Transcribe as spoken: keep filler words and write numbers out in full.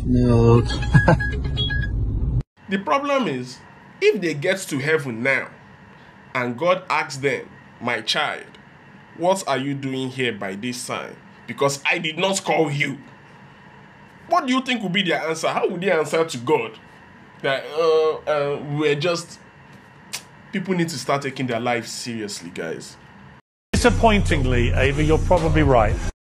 No. The problem is, if they get to heaven now, and God asks them, my child, what are you doing here by this sign? Because I did not call you. What do you think will be their answer? How would they answer to God? That uh, uh, we're just... People need to start taking their lives seriously, guys. Disappointingly, Ava, you're probably right.